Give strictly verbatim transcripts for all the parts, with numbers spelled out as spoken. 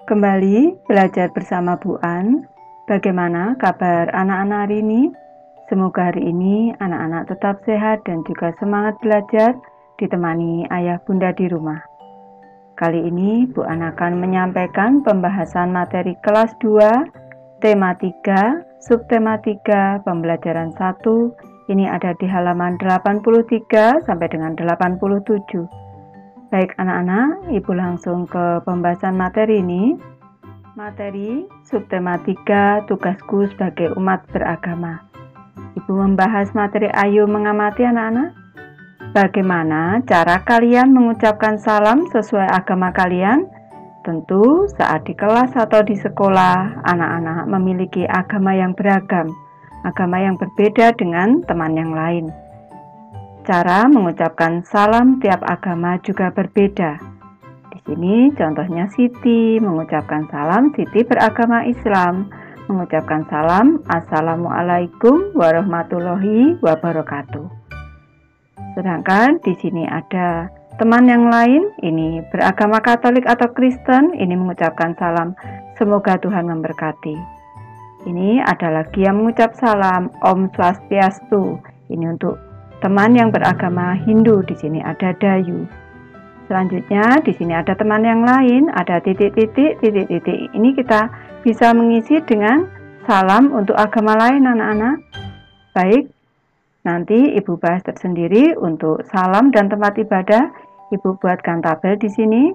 Kembali belajar bersama Bu An. Bagaimana kabar anak-anak hari ini? Semoga hari ini anak-anak tetap sehat dan juga semangat belajar ditemani ayah bunda di rumah. Kali ini Bu An akan menyampaikan pembahasan materi kelas dua, tema tiga, subtema tiga, pembelajaran satu. Ini ada di halaman delapan puluh tiga sampai dengan delapan puluh tujuh. Baik anak-anak, Ibu langsung ke pembahasan materi ini. Materi subtema tiga, tugasku sebagai umat beragama. Ibu membahas materi Ayo Mengamati anak-anak. Bagaimana cara kalian mengucapkan salam sesuai agama kalian? Tentu saat di kelas atau di sekolah, anak-anak memiliki agama yang beragam, agama yang berbeda dengan teman yang lain. Cara mengucapkan salam tiap agama juga berbeda. Di sini contohnya Siti mengucapkan salam, Siti beragama Islam, mengucapkan salam Assalamualaikum warahmatullahi wabarakatuh. Sedangkan di sini ada teman yang lain, ini beragama Katolik atau Kristen, ini mengucapkan salam semoga Tuhan memberkati. Ini ada lagi yang mengucap salam Om Swastiastu, ini untuk teman yang beragama Hindu. Di sini ada Dayu. Selanjutnya di sini ada teman yang lain, ada titik-titik, titik-titik. Ini kita bisa mengisi dengan salam untuk agama lain anak-anak. Baik, nanti Ibu bahas tersendiri untuk salam dan tempat ibadah. Ibu buatkan tabel di sini.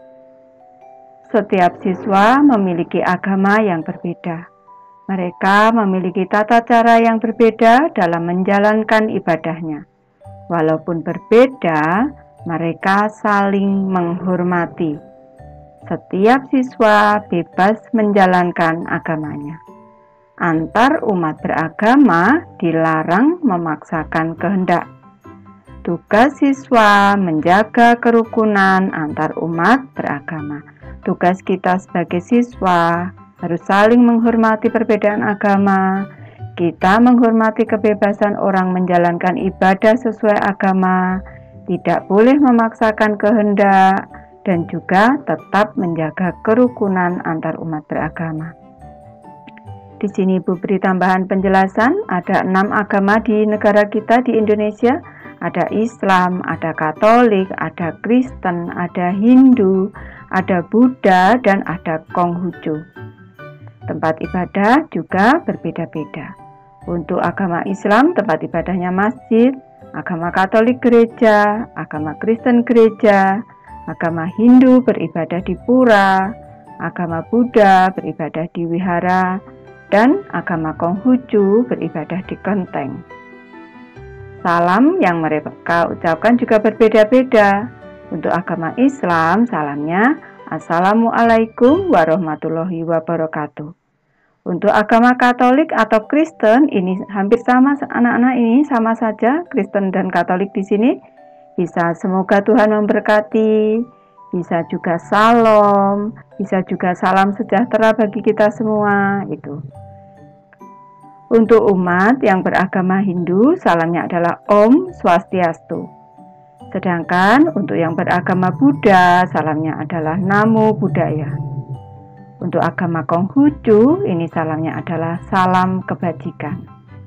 Setiap siswa memiliki agama yang berbeda. Mereka memiliki tata cara yang berbeda dalam menjalankan ibadahnya. Walaupun berbeda, mereka saling menghormati. Setiap siswa bebas menjalankan agamanya. Antar umat beragama dilarang memaksakan kehendak. Tugas siswa menjaga kerukunan antar umat beragama. Tugas kita sebagai siswa harus saling menghormati perbedaan agama. Kita menghormati kebebasan orang menjalankan ibadah sesuai agama, tidak boleh memaksakan kehendak, dan juga tetap menjaga kerukunan antar umat beragama. Di sini Ibu beri tambahan penjelasan, ada enam agama di negara kita di Indonesia. Ada Islam, ada Katolik, ada Kristen, ada Hindu, ada Buddha, dan ada Konghucu. Tempat ibadah juga berbeda-beda. Untuk agama Islam, tempat ibadahnya masjid, agama Katolik gereja, agama Kristen gereja, agama Hindu beribadah di pura, agama Buddha beribadah di wihara, dan agama Konghucu beribadah di kelenteng. Salam yang mereka ucapkan juga berbeda-beda. Untuk agama Islam, salamnya Assalamualaikum warahmatullahi wabarakatuh. Untuk agama Katolik atau Kristen, ini hampir sama anak-anak, ini sama saja Kristen dan Katolik di sini. Bisa semoga Tuhan memberkati, bisa juga salam, bisa juga salam sejahtera bagi kita semua itu. Untuk umat yang beragama Hindu, salamnya adalah Om Swastiastu. Sedangkan untuk yang beragama Buddha, salamnya adalah Namo Buddhaya. Untuk agama Konghucu, ini salamnya adalah salam kebajikan.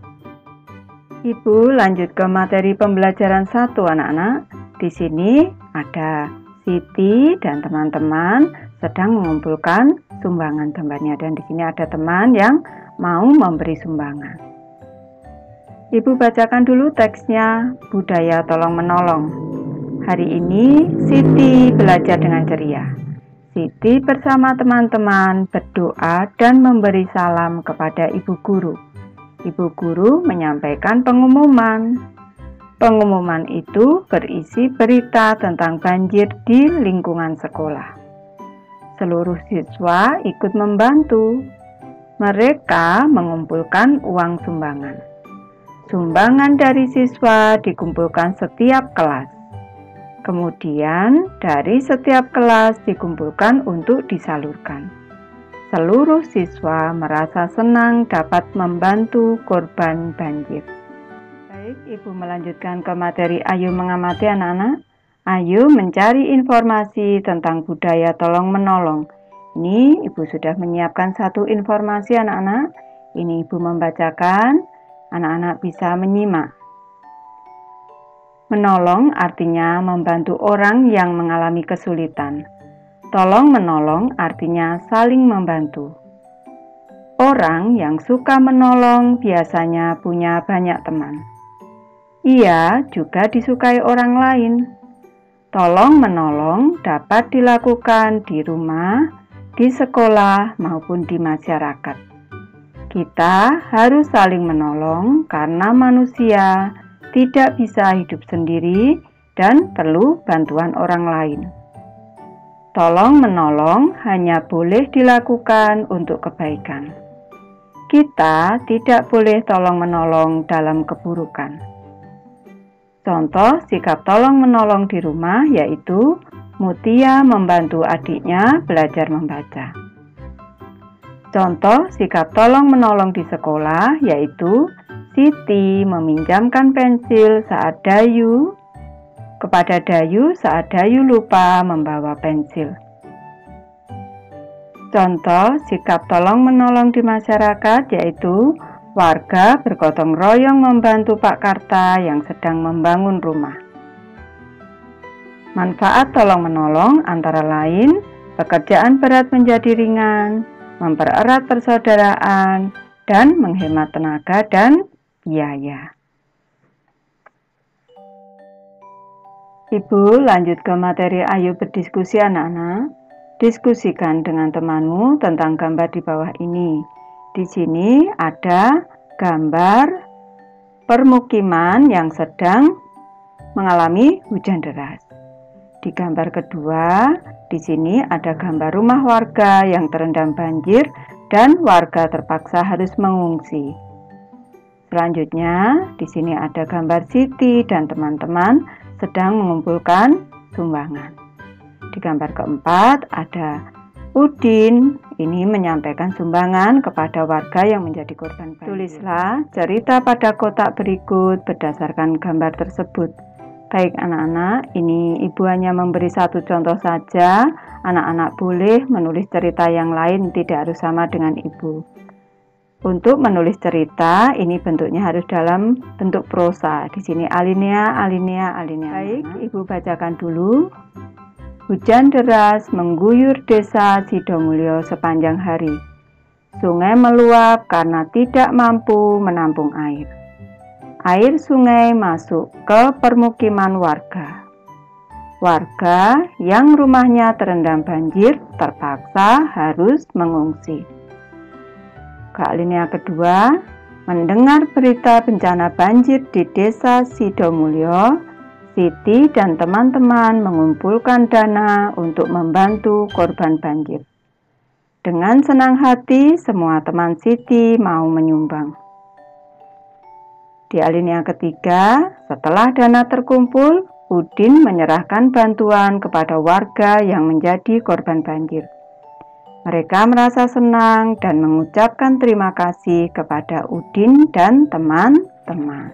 Ibu lanjut ke materi pembelajaran satu anak-anak. Di sini ada Siti dan teman-teman sedang mengumpulkan sumbangan temannya, dan di sini ada teman yang mau memberi sumbangan. Ibu bacakan dulu teksnya, budaya tolong menolong. Hari ini Siti belajar dengan ceria. Siti bersama teman-teman berdoa dan memberi salam kepada ibu guru. Ibu guru menyampaikan pengumuman. Pengumuman itu berisi berita tentang banjir di lingkungan sekolah. Seluruh siswa ikut membantu. Mereka mengumpulkan uang sumbangan. Sumbangan dari siswa dikumpulkan setiap kelas. Kemudian dari setiap kelas dikumpulkan untuk disalurkan. Seluruh siswa merasa senang dapat membantu korban banjir. Baik, Ibu melanjutkan ke materi Ayo Mengamati anak-anak. Ayo mencari informasi tentang budaya tolong menolong. Ini Ibu sudah menyiapkan satu informasi anak-anak. Ini Ibu membacakan, anak-anak bisa menyimak. Menolong artinya membantu orang yang mengalami kesulitan. Tolong menolong artinya saling membantu. Orang yang suka menolong biasanya punya banyak teman. Ia juga disukai orang lain. Tolong menolong dapat dilakukan di rumah, di sekolah, maupun di masyarakat. Kita harus saling menolong karena manusia tidak bisa hidup sendiri dan perlu bantuan orang lain. Tolong menolong hanya boleh dilakukan untuk kebaikan. Kita tidak boleh tolong menolong dalam keburukan. Contoh sikap tolong menolong di rumah yaitu Mutia membantu adiknya belajar membaca. Contoh sikap tolong menolong di sekolah yaitu Siti meminjamkan pensil saat Dayu kepada Dayu saat Dayu lupa membawa pensil. Contoh sikap tolong menolong di masyarakat yaitu warga bergotong royong membantu Pak Karta yang sedang membangun rumah. Manfaat tolong menolong antara lain pekerjaan berat menjadi ringan, mempererat persaudaraan, dan menghemat tenaga dan biaya. Ibu lanjut ke materi Ayo Berdiskusi anak-anak. Diskusikan dengan temanmu tentang gambar di bawah ini. Di sini ada gambar permukiman yang sedang mengalami hujan deras. Di gambar kedua, di sini ada gambar rumah warga yang terendam banjir dan warga terpaksa harus mengungsi. Selanjutnya, di sini ada gambar Siti dan teman-teman sedang mengumpulkan sumbangan. Di gambar keempat ada Udin, ini menyampaikan sumbangan kepada warga yang menjadi korban banjir. Tulislah cerita pada kotak berikut berdasarkan gambar tersebut. Baik anak-anak, ini Ibu hanya memberi satu contoh saja. Anak-anak boleh menulis cerita yang lain, tidak harus sama dengan Ibu. Untuk menulis cerita, ini bentuknya harus dalam bentuk prosa. Di sini alinea, alinea, alinea. Baik, Ibu bacakan dulu. Hujan deras mengguyur desa Sidomulyo sepanjang hari. Sungai meluap karena tidak mampu menampung air. Air sungai masuk ke permukiman warga. Warga yang rumahnya terendam banjir terpaksa harus mengungsi. Kealinea kedua, mendengar berita bencana banjir di desa Sidomulyo, Siti dan teman-teman mengumpulkan dana untuk membantu korban banjir. Dengan senang hati, semua teman Siti mau menyumbang. Di alinea ketiga, setelah dana terkumpul, Udin menyerahkan bantuan kepada warga yang menjadi korban banjir. Mereka merasa senang dan mengucapkan terima kasih kepada Udin dan teman-teman.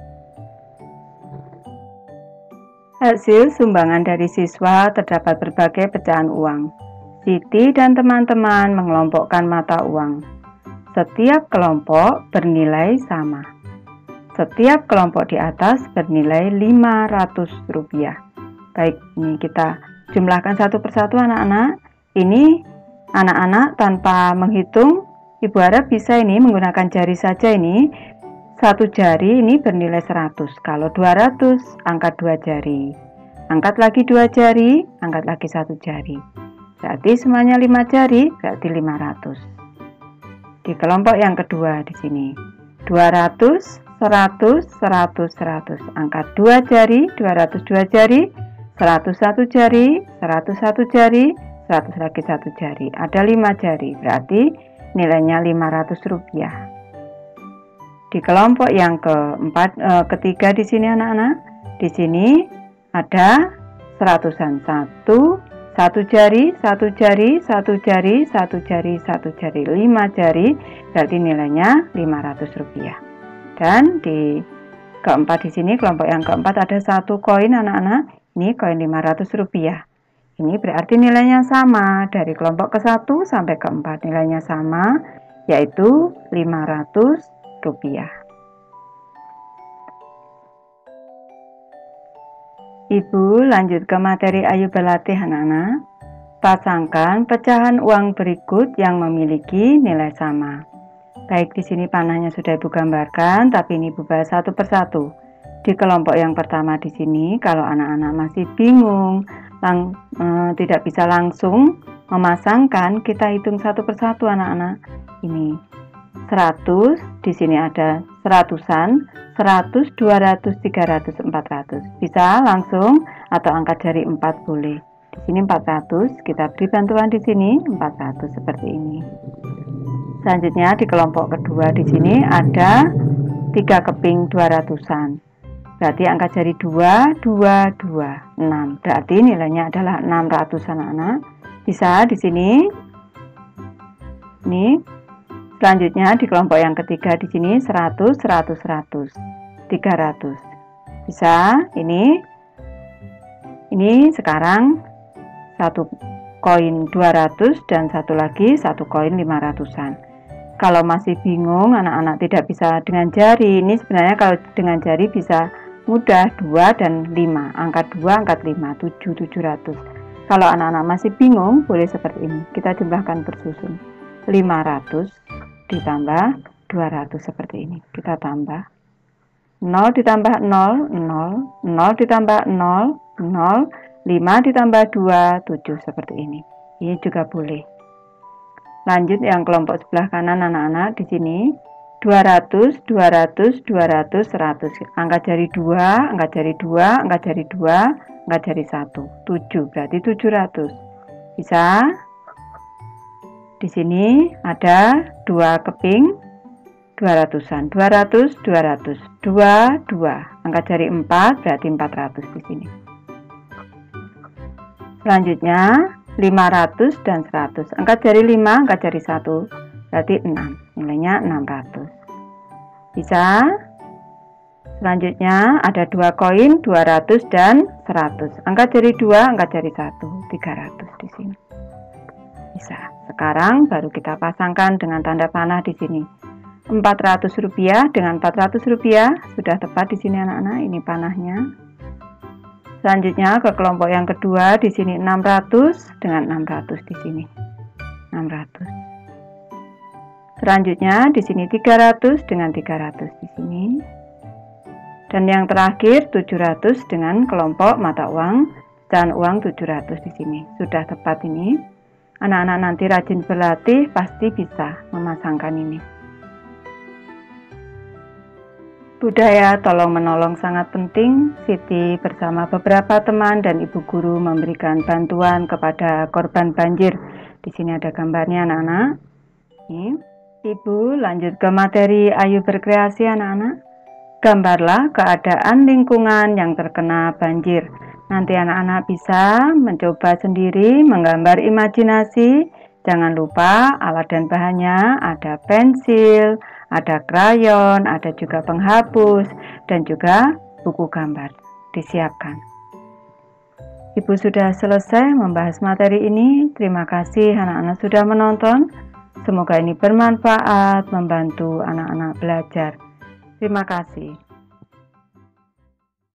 Hasil sumbangan dari siswa terdapat berbagai pecahan uang. Siti dan teman-teman mengelompokkan mata uang. Setiap kelompok bernilai sama. Setiap kelompok di atas bernilai lima ratus rupiah. Baik, ini kita jumlahkan satu persatu anak-anak. Ini anak-anak tanpa menghitung, Ibu harap bisa ini menggunakan jari saja ini. Satu jari ini bernilai seratus. Kalau dua ratus, angkat dua jari. Angkat lagi dua jari, angkat lagi satu jari. Berarti semuanya lima jari, berarti lima ratus. Di kelompok yang kedua di sini. dua ratus, seratus, seratus, seratus. Angkat dua jari, dua ratus dua jari, seratus satu jari, seratus satu jari, seratus lagi satu jari. Ada lima jari, berarti nilainya lima ratus rupiah. Di kelompok yang keempat, eh, ketiga di sini anak-anak, di sini ada seratusan. Satu, satu jari, satu jari, satu jari, satu jari, satu jari, lima jari, berarti nilainya lima ratus rupiah. Dan di keempat di sini, kelompok yang keempat ada satu koin anak-anak, ini koin lima ratus rupiah. Ini berarti nilainya sama dari kelompok ke satu sampai ke empat, nilainya sama, yaitu lima ratus rupiah. Ibu lanjut ke materi ayo berlatih anak-anak. Pasangkan pecahan uang berikut yang memiliki nilai sama. Baik, di sini panahnya sudah Ibu gambarkan, tapi ini Ibu bahas satu persatu. Di kelompok yang pertama di sini, kalau anak-anak masih bingung, lang, eh, tidak bisa langsung memasangkan, kita hitung satu persatu anak-anak. Ini seratus, di sini ada seratusan, seratus, dua ratus, tiga ratus, empat ratus. Bisa langsung atau angkat jari empat boleh. Di sini empat ratus, kita beri bantuan di sini empat ratus seperti ini. Selanjutnya di kelompok kedua di sini ada tiga keping dua ratusan. Berarti angka jari dua, dua, dua, enam. Berarti nilainya adalah enam ratus anak-anak. Bisa di sini. Ini. Selanjutnya di kelompok yang ketiga di sini seratus, seratus, seratus. tiga ratus. Bisa. Ini. Ini sekarang satu koin dua ratus dan satu lagi satu koin lima ratusan. Kalau masih bingung, anak-anak tidak bisa dengan jari. Ini sebenarnya kalau dengan jari bisa mudah, dua dan lima. Angka dua, angkat lima, tujuh, tujuh ratus. Kalau anak-anak masih bingung, boleh seperti ini. Kita jumlahkan bersusun. lima ratus ditambah dua ratus seperti ini. Kita tambah. nol ditambah nol, nol. nol ditambah nol, nol. lima ditambah dua, tujuh seperti ini. Ini juga boleh. Lanjut yang kelompok sebelah kanan anak-anak di sini. dua ratus, dua ratus, dua ratus, seratus. Angka jari dua, angka jari dua, angka jari dua, angka jari satu. tujuh, berarti tujuh ratus. Bisa? Di sini ada dua keping dua ratusan. dua ratus, dua ratus. dua, dua. Angka jari empat, berarti empat ratus di sini. Selanjutnya lima ratus dan seratus. Angka jari lima, angka jari satu, berarti enam. Nilainya enam ratus. Bisa? Selanjutnya ada dua koin dua ratus dan seratus. Angka jari dua, angka jari satu, tiga ratus di sini. Bisa. Sekarang baru kita pasangkan dengan tanda panah di sini. empat ratus rupiah dengan empat ratus rupiah sudah tepat di sini anak-anak. Ini panahnya. Selanjutnya ke kelompok yang kedua di sini enam ratus dengan enam ratus di sini. enam ratus. Selanjutnya di sini tiga ratus dengan tiga ratus di sini. Dan yang terakhir tujuh ratus dengan kelompok mata uang dan uang tujuh ratus di sini. Sudah tepat ini. Anak-anak nanti rajin berlatih pasti bisa memasangkan ini. Budaya tolong-menolong sangat penting. Siti bersama beberapa teman dan ibu guru memberikan bantuan kepada korban banjir. Di sini ada gambarnya anak-anak. Ini. Ibu lanjut ke materi ayo berkreasi anak-anak. Gambarlah keadaan lingkungan yang terkena banjir. Nanti anak-anak bisa mencoba sendiri menggambar imajinasi. Jangan lupa alat dan bahannya ada pensil, ada krayon, ada juga penghapus, dan juga buku gambar. Disiapkan. Ibu sudah selesai membahas materi ini. Terima kasih anak-anak sudah menonton. Semoga ini bermanfaat, membantu anak-anak belajar. Terima kasih.